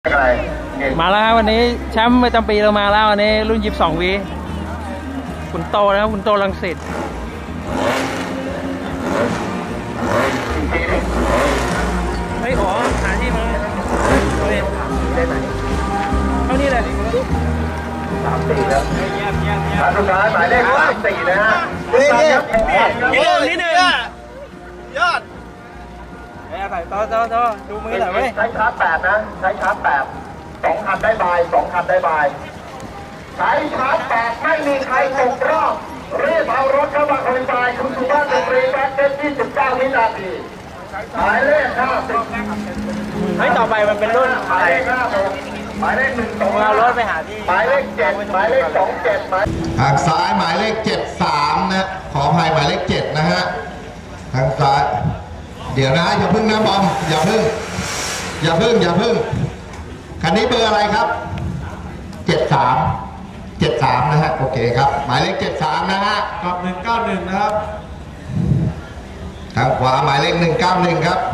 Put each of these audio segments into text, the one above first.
มาแล้ววันนี้แชมป์ประจำปีเรามาแล้ววันนี้รุ่น22วิคุณโตนะครับคุณโตรังสิตเฮ้ยขอหาที่มาเท่านี้เลย 34ครับสุดท้ายหมายเลข34นะฮะนิดนึงยอดใส่ต่อดูมือหน่อยเว้ยใช้ชาร์จ8นะใช้ชาร์จ8 2 คันได้บาย2 คันได้บายใช้ชาร์จ8ไม่มีใครตกรอบรีบเอารถเข้ามาคุยบายคุณสุภาพสตรีแบ็คเก็ต29 วินาทีหมายเลข50 เฮ้ยต่อไปมันเป็นรุ่นหมายเลข56หมายเลข12 เอารถไปหาที่หมายเลข7หมายเลข27 ทางซ้ายหมายเลข73นะขออภัยหมายเลข7นะฮะทางซ้ายเดี๋ยวนะอย่าพึ่งนะบอมอย่าพึ่งคันนี้เบอร์อะไรครับ73นะฮะโอเคครับหมายเลข73นะฮะกับ191นะครับทางขวาหมายเลข191ครับ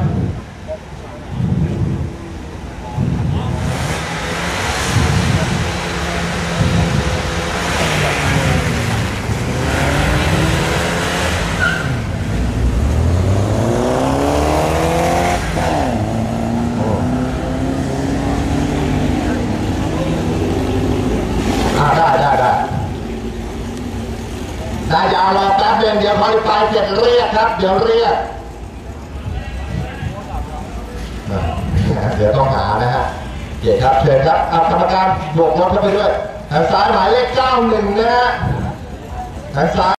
ได้ยาวรอแป๊บเดียวเดี๋ยวคอยไฟเสร็จเรียกครับเดี๋ยวเรียกเดี๋ยวต้องหานะฮะเดี๋ยวครับเชิญครับเอากรรมการโบกรถเข้าไปด้วยทางซ้ายหมายเลข91นะฮะทางซ้าย